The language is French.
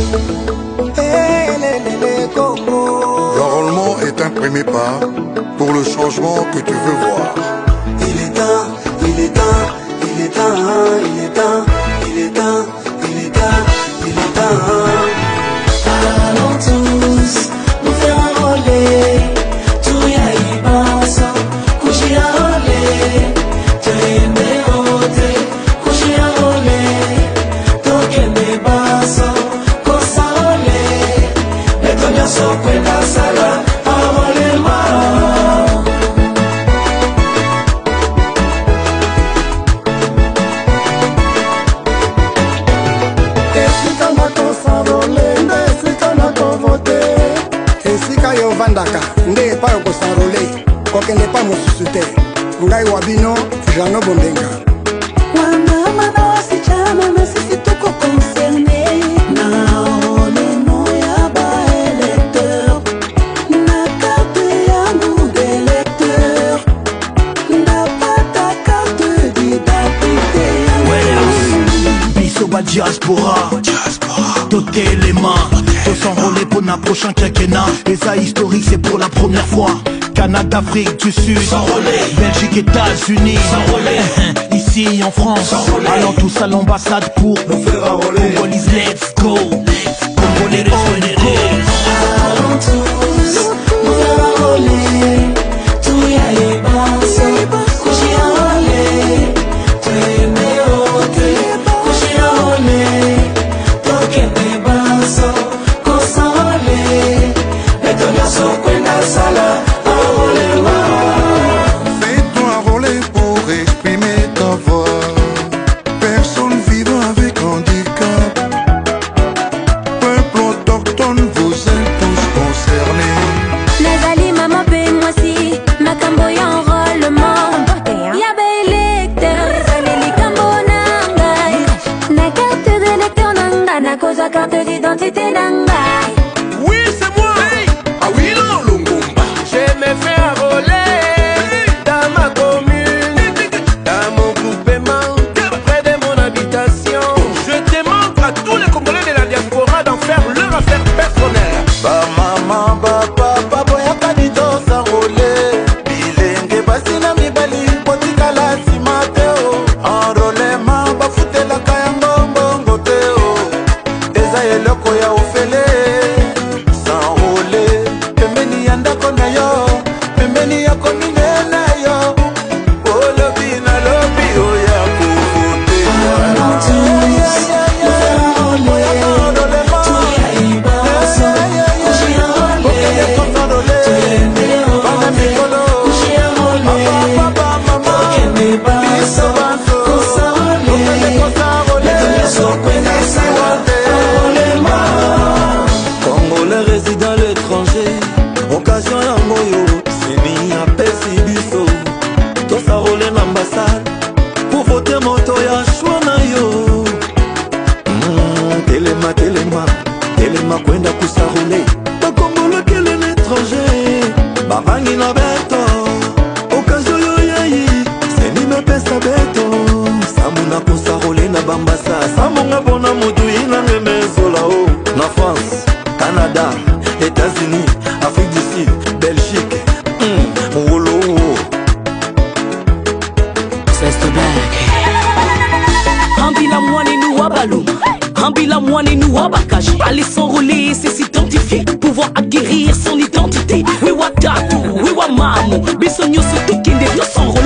L'enrôlement est un premier pas pour le changement que tu veux voir. Il est temps, il est temps, il est temps, il est temps, il est temps, il est temps, il est temps. Allons tous nous faire enrôler. Tout y a y passe, coucher enrôler. T'aimes ôter, coucher enrôler. Toquem de basso, cosa enrôler. Les toñas sont près de la sala, enrôlement. Vandaka nde epai okosarole kokende epai mosusu te ngai wa bino Jano Bondenga. Wamama na wasichana na sisi tuko concerne na oleno ya baelecteur na carte yangu d'électeur napata carte d'identité biso ba diaspora doter les mains faut s'enrôler pour la prochain quinquennat. Et ça historique c'est pour la première fois. Canada, Afrique du Sud, Belgique, États-Unis, ici en France, allons tous à l'ambassade pour nous faire enrôler. Congolese, let's go. Congolais, on go. Allons tous nous faire enrôler. Tout y a y passe, coucher enrôler. T'aimer ôter, coucher enrôler. Toquem de basso. Fais-toi enrôler pour exprimer ta voix. Personne vivant avec handicap. Peuple autochtone, vous êtes tous concernés. Nazali maman paye moi si makambo ya enrôlement. Yaba électeur, zaleli kambo nangai. Na carte d'électeur nanga, na koza carte d'identité nanga. Oui, c'est moi. Hey. Ah oui, non, Lungumba. Je me fais enrôler dans ma commune, dans mon groupement, près de mon habitation. Je demande à tous les Congolais de la diaspora d'en faire leur affaire personnelle. Ba maman, ba papa, boya kanito s'enrôler. Bilenge basi na mibali, botika la simateo. Enrôlement, ba futela kaya mbongo teo. Eza eloko ya ofele. Occasion ya moyo sini ya pesi biso tosarole na ambassade pour voter moto ya choix na yo. Telema telema telema kwenda kusarole bakongolo kele l'étranger bavangi na beto occasion yo yayi seni mepesa beto samuna kusarole na bambasa samunga bona mutu inange mezola o na France, Canada, États-Unis, Afrique du Sud, Belgique, Wolo. C'est back. Ambila mwani nous wabalou, ambila mwani nous wabakashi. Aller s'enrôler, c'est s'identifier, pouvoir acquérir son identité. We wa tatu, we wa mamu, bisonyo surtout kinde, yo s'enrôler.